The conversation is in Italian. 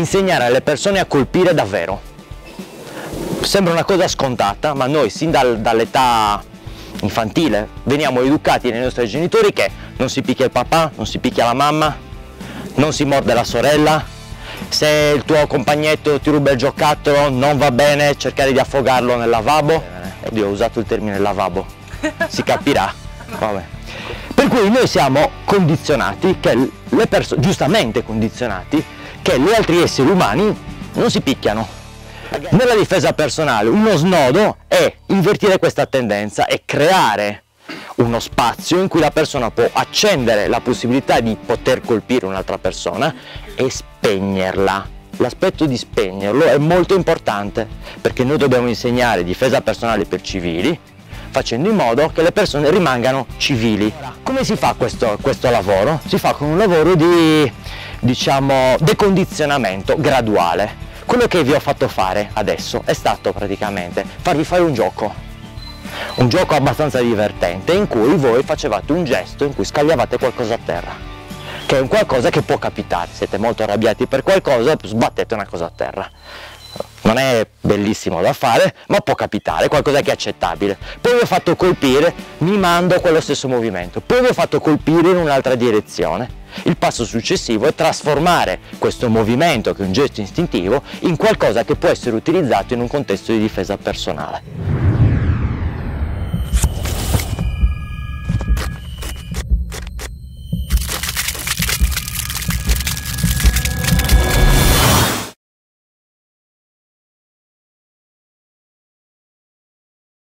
insegnare alle persone a colpire davvero. Sembra una cosa scontata, ma noi sin dall'età infantile veniamo educati dai nostri genitori che non si picchia il papà, non si picchia la mamma, non si morde la sorella. Se il tuo compagnetto ti ruba il giocattolo non va bene cercare di affogarlo nel lavabo. Oddio, ho usato il termine lavabo, si capirà. Vabbè. Per cui noi siamo condizionati, che le persone, giustamente condizionati, che gli altri esseri umani non si picchiano. Nella difesa personale uno snodo è invertire questa tendenza e creare uno spazio in cui la persona può accendere la possibilità di poter colpire un'altra persona e spegnerla. L'aspetto di spegnerlo è molto importante, perché noi dobbiamo insegnare difesa personale per civili, facendo in modo che le persone rimangano civili. Come si fa questo lavoro? Si fa con un lavoro di, diciamo, decondizionamento graduale. Quello che vi ho fatto fare adesso è stato praticamente farvi fare un gioco abbastanza divertente, in cui voi facevate un gesto in cui scagliavate qualcosa a terra, che è un qualcosa che può capitare. Siete molto arrabbiati per qualcosa, sbattete una cosa a terra. Non è bellissimo da fare, ma può capitare, qualcosa che è accettabile. Poi vi ho fatto colpire mimando quello stesso movimento, poi vi ho fatto colpire in un'altra direzione. Il passo successivo è trasformare questo movimento, che è un gesto istintivo, in qualcosa che può essere utilizzato in un contesto di difesa personale.